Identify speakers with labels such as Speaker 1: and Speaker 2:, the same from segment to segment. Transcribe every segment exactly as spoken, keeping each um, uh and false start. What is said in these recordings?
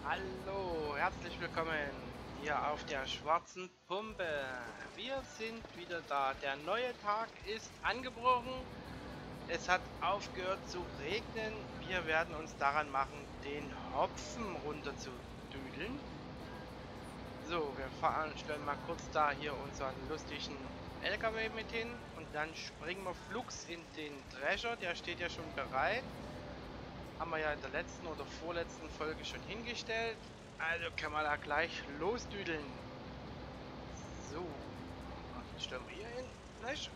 Speaker 1: Hallo, herzlich willkommen hier auf der schwarzen Pumpe. Wir sind wieder da. Der neue Tag ist angebrochen. Es hat aufgehört zu regnen. Wir werden uns daran machen, den Hopfen runter zu düdeln. So, wir fahren, stellen mal kurz da hier unseren lustigen L K W mit hin und dann springen wir flugs in den Drescher. Der steht ja schon bereit. Haben wir ja in der letzten oder vorletzten Folge schon hingestellt. Also können wir da gleich losdüdeln. So. Und stellen wir hier hin. Gleich.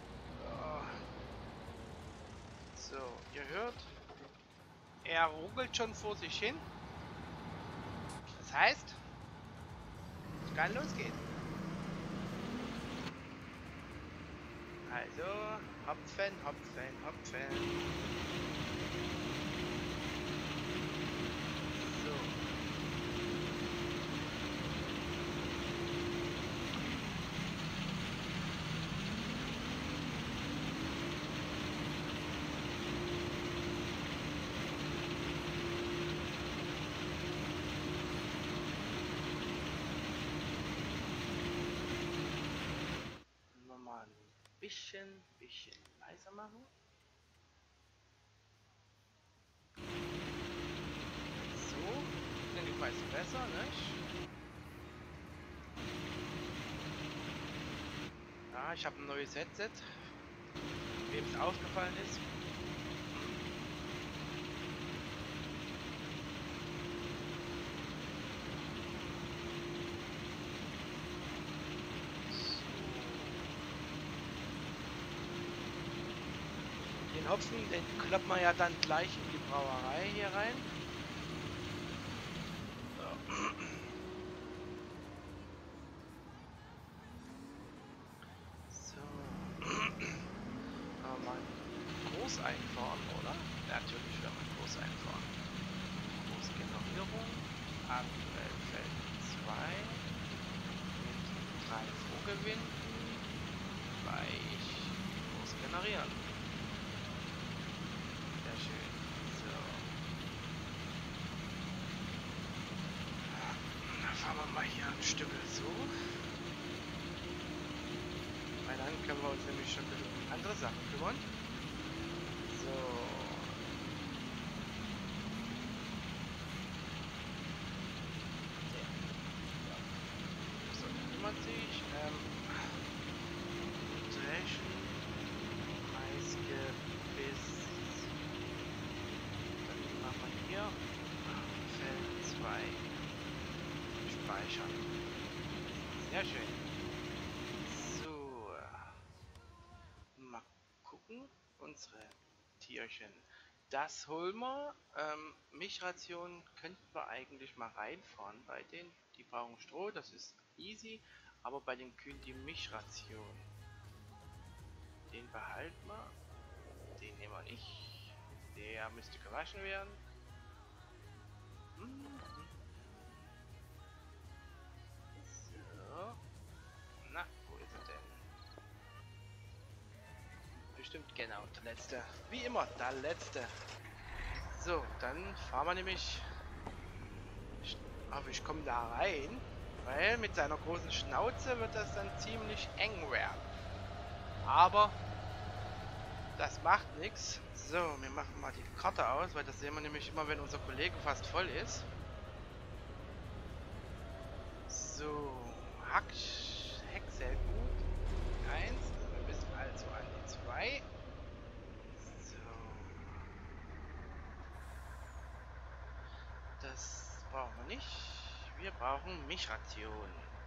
Speaker 1: So, ihr hört. Er ruckelt schon vor sich hin. Das heißt, es kann losgehen. Also, hopfen, hopfen, hopfen. So. Nochmal ein bisschen, bisschen leiser machen. So, dann gefällt es besser, nicht? Ja, ich habe ein neues Headset, wem es aufgefallen ist. Den Hopfen, den kloppt man ja dann gleich in die Brauerei hier rein. So. So. Aber mal groß einfahren, oder? Natürlich werden wir groß einfahren. Großgenerierung. Aktuell Feld zwei. Mit drei Vorgewinden. Gleich groß generieren. Sehr schön. So. Dann fahren wir mal hier ein Stück so. Weil dann können wir uns nämlich schon ein bisschen um andere Sachen kümmern. So. So, dann kümmert sich. Ähm, Dreschen. Maisgebiss. Dann machen wir hier. Feld zwei. Speichern. Sehr schön. Mal gucken, unsere Tierchen. Das holen wir. Ähm, Milchration könnten wir eigentlich mal reinfahren bei denen. Die brauchen Stroh, das ist easy. Aber bei den Kühen die Milchration. Den behalten wir. Den nehmen wir nicht. Der müsste gewaschen werden. Mhm. So. Na, wo ist er denn? Bestimmt, genau, der letzte. Wie immer, der letzte. So, dann fahren wir nämlich. Ich, aber ich komme da rein, weil mit seiner großen Schnauze wird das dann ziemlich eng werden. Aber das macht nichts. So, wir machen mal die Karte aus, weil das sehen wir nämlich immer, wenn unser Kollege fast voll ist. So, Hack, Heckselgut eins. Wir müssen also an die zwei. Das brauchen wir nicht. Wir brauchen Milchration.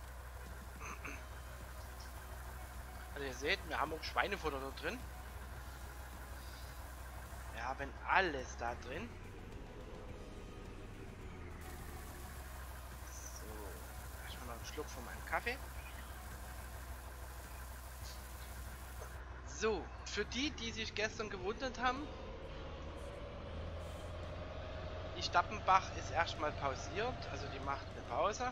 Speaker 1: Also ihr seht, wir haben auch Schweinefutter da drin. Wir haben alles da drin. So, erstmal noch einen Schluck von meinem Kaffee. So, für die, die sich gestern gewundert haben, die Stappenbach ist erstmal pausiert, also die macht eine Pause.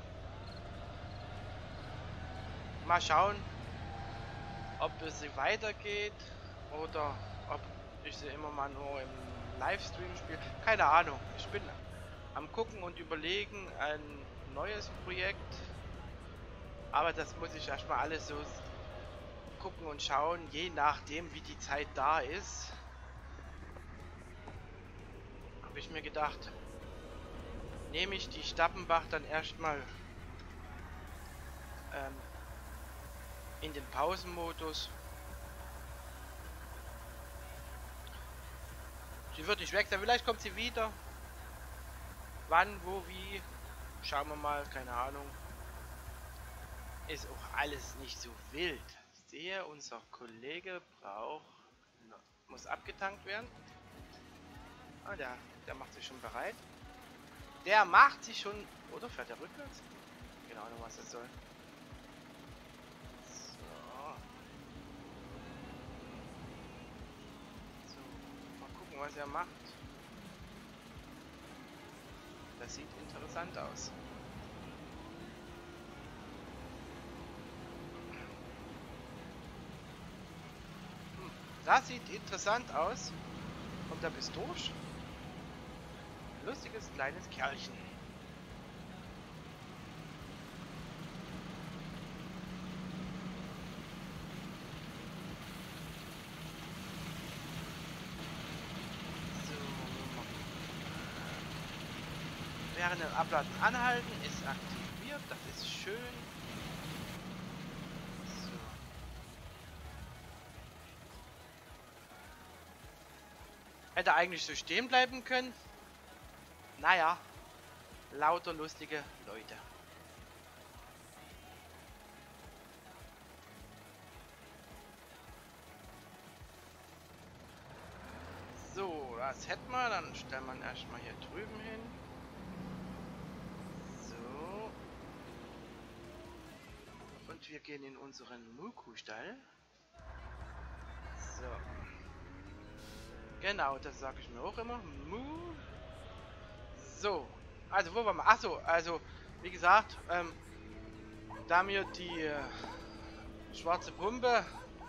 Speaker 1: Mal schauen, ob es sie weitergeht oder ob ich sie immer mal nur im Livestream spiele. Keine Ahnung. Ich bin am Gucken und Überlegen ein neues Projekt. Aber das muss ich erstmal alles so gucken und schauen, je nachdem wie die Zeit da ist. Habe ich mir gedacht, nehme ich die Stappenbach dann erstmal ähm, in den Pausenmodus. Sie wird nicht weg sein, vielleicht kommt sie wieder. Wann, wo, wie, schauen wir mal, keine Ahnung. Ist auch alles nicht so wild. Ich sehe, unser Kollege braucht, muss abgetankt werden. Ah, der, der macht sich schon bereit. Der macht sich schon, oder fährt er rückwärts? Keine Ahnung, was das soll. So. So, mal gucken, was er macht. Das sieht interessant aus. Hm, das sieht interessant aus. Kommt er bis durch? Lustiges kleines Kerlchen. Während dem Abladen anhalten ist aktiviert, das ist schön. So. Hätte eigentlich so stehen bleiben können. Naja, lauter lustige Leute. So, das hätten wir, dann stellen wir ihn erstmal hier drüben hin. Und wir gehen in unseren Muku-Stall. So. Genau, das sage ich mir auch immer. Mu. So. Also, wo waren wir? Achso, also, wie gesagt, ähm, da mir die äh, schwarze Pumpe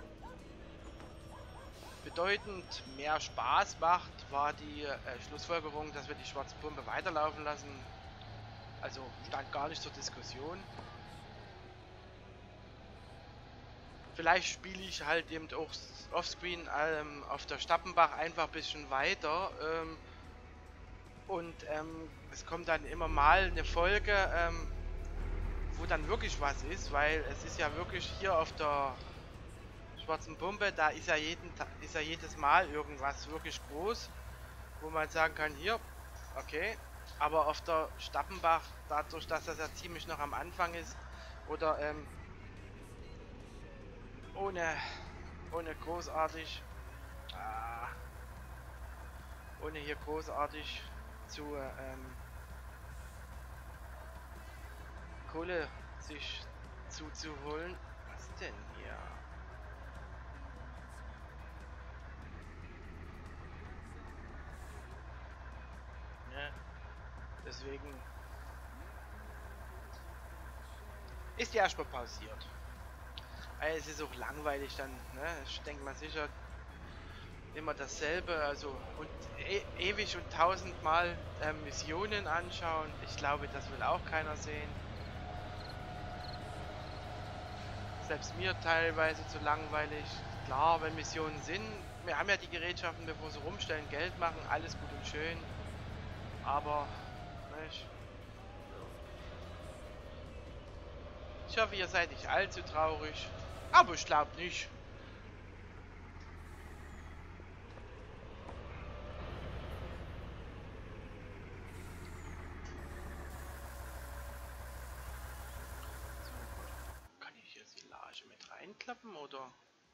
Speaker 1: bedeutend mehr Spaß macht, war die äh, Schlussfolgerung, dass wir die schwarze Pumpe weiterlaufen lassen. Also, stand gar nicht zur Diskussion. Vielleicht spiele ich halt eben auch offscreen ähm, auf der Stappenbach einfach ein bisschen weiter. Ähm, und ähm, es kommt dann immer mal eine Folge, ähm, wo dann wirklich was ist, weil es ist ja wirklich hier auf der schwarzen Pumpe, da ist ja, jeden, ist ja jedes Mal irgendwas wirklich groß, wo man sagen kann, hier, okay. Aber auf der Stappenbach, dadurch, dass das ja ziemlich noch am Anfang ist, oder ähm, ohne, ohne großartig, ah, ohne hier großartig zu ähm, Kohle sich zuzuholen. Was denn hier? Ne? Deswegen ist die erstmal pausiert. Also es ist auch langweilig dann, ne? Ich denke mal sicher immer dasselbe, also und e ewig und tausendmal äh, Missionen anschauen. Ich glaube, das will auch keiner sehen. Selbst mir teilweise zu langweilig. Klar, wenn Missionen sind, wir haben ja die Gerätschaften, bevor sie rumstellen, Geld machen, alles gut und schön. Aber, nicht? Ich hoffe, ihr seid nicht allzu traurig. Aber ich glaube nicht. Kann ich hier Silage mit reinklappen oder?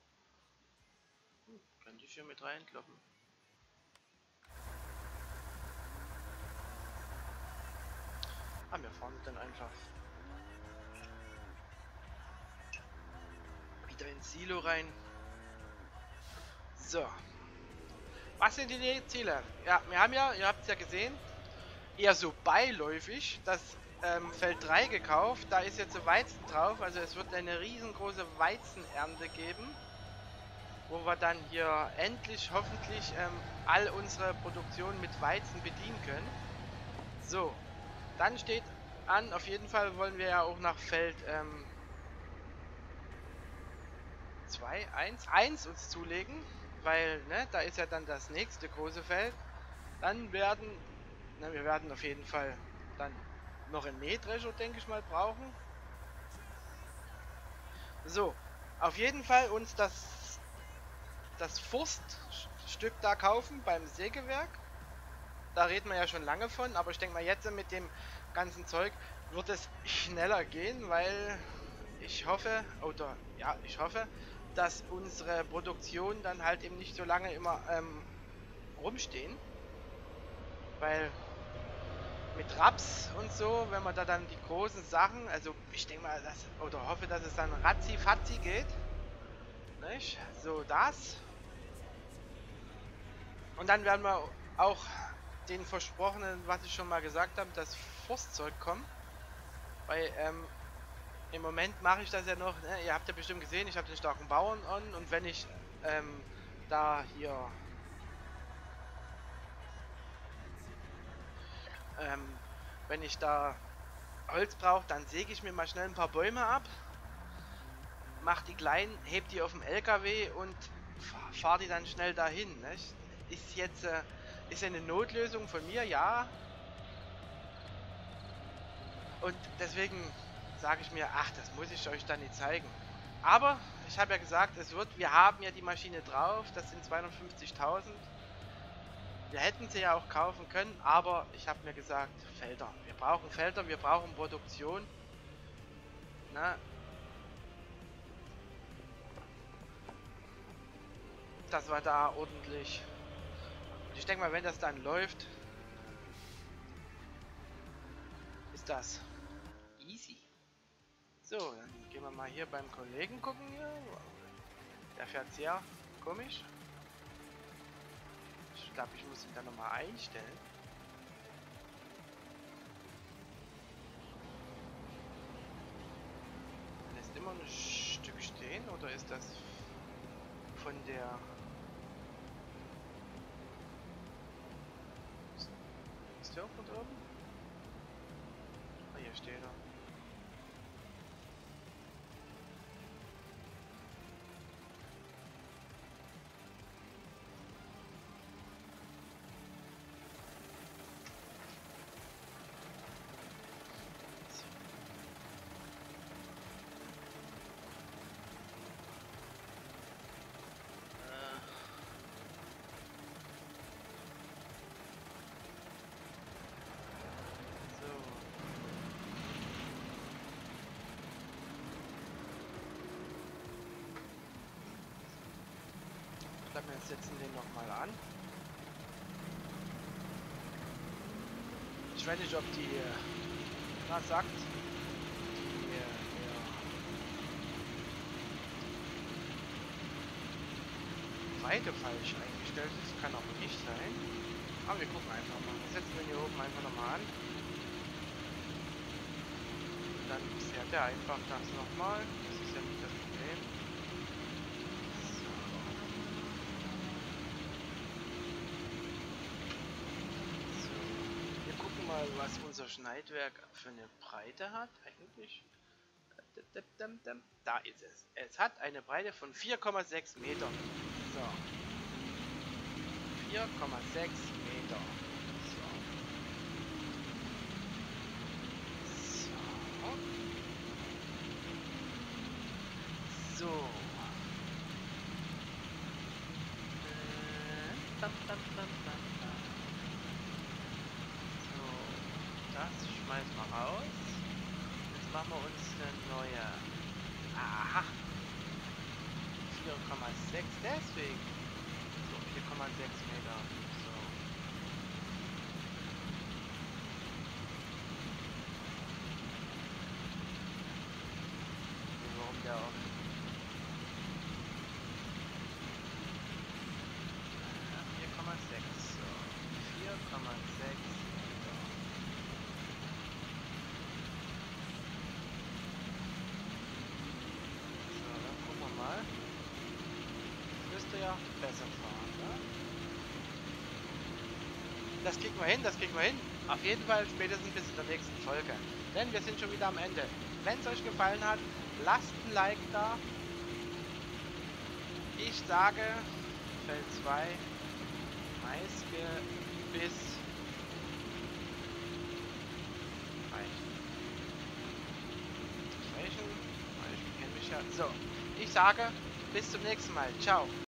Speaker 1: Hm, kann ich hier mit reinklappen? Ah, wir fahren dann einfach wieder ins Silo rein. So. Was sind die Ziele? Ja, wir haben ja, ihr habt es ja gesehen, eher so beiläufig das ähm, Feld drei gekauft. Da ist jetzt so Weizen drauf. Also es wird eine riesengroße Weizenernte geben, wo wir dann hier endlich hoffentlich ähm, all unsere Produktion mit Weizen bedienen können. So, dann steht an, auf jeden Fall wollen wir ja auch nach Feld ähm, zwei, eins, eins uns zulegen, weil, ne, da ist ja dann das nächste große Feld. Dann werden, na, wir werden auf jeden Fall dann noch einen Mähdrescher, denke ich mal, brauchen. So, auf jeden Fall uns das, das Forststück da kaufen beim Sägewerk. Da reden wir ja schon lange von, aber ich denke mal jetzt mit dem ganzen Zeug wird es schneller gehen, weil ich hoffe, oder ja, ich hoffe, dass unsere Produktion dann halt eben nicht so lange immer ähm, rumstehen. Weil mit Raps und so, wenn man da dann die großen Sachen, also ich denke mal, dass, oder hoffe, dass es dann ratzi-fatzi geht. Nicht? So das. Und dann werden wir auch den versprochenen, was ich schon mal gesagt habe, das Forstzeug kommen. Weil ähm, im Moment mache ich das ja noch, ne? Ihr habt ja bestimmt gesehen, ich habe den starken Bauern on und wenn ich ähm, da hier ähm, wenn ich da Holz brauche, dann säge ich mir mal schnell ein paar Bäume ab, mach die kleinen, heb die auf dem L K W und fahre die dann schnell dahin. Ne? Ist jetzt äh, ist eine Notlösung von mir, ja. Und deswegen sage ich mir, ach, das muss ich euch dann nicht zeigen. Aber ich habe ja gesagt, es wird, wir haben ja die Maschine drauf, das sind zweihundertfünfzigtausend. Wir hätten sie ja auch kaufen können, aber ich habe mir gesagt, Felder. Wir brauchen Felder, wir brauchen Produktion. Na, dass wir da ordentlich. Und ich denke mal, wenn das dann läuft, ist das easy. So, dann gehen wir mal hier beim Kollegen gucken hier. Der fährt sehr komisch. Ich glaube, ich muss ihn dann nochmal einstellen. Er lässt immer ein Stück stehen, oder ist das von der... Ist der auch von oben? Ah, hier steht er. Wir setzen den noch mal an. Ich weiß nicht, ob die na sagt die, ja, Breite falsch eingestellt ist, kann auch nicht sein. Aber wir gucken einfach mal. Wir setzen den hier oben einfach noch mal an. Und dann fährt er einfach das noch mal. Das ist ja nicht das Problem. Was unser Schneidwerk für eine Breite hat, eigentlich. Da ist es. Es hat eine Breite von vier Komma sechs Meter. So. vier Komma sechs Meter. So. So. So. Äh, dam, dam, dam, dam. Das schmeißen wir raus. Jetzt machen wir uns eine neue. Aha. vier Komma sechs, deswegen. So, vier Komma sechs Meter. So. Warum der auch. vier Komma sechs. So. vier Komma sechs. Ja, besser fahren. Ne? Das kriegen wir hin, das kriegen wir hin. Auf jeden Fall spätestens bis in der nächsten Folge. Denn wir sind schon wieder am Ende. Wenn es euch gefallen hat, lasst ein Like da. Ich sage, Feld zwei, Maisgebiss reicht. Reichen? Ich kenne mich ja. So, ich sage, bis zum nächsten Mal. Ciao.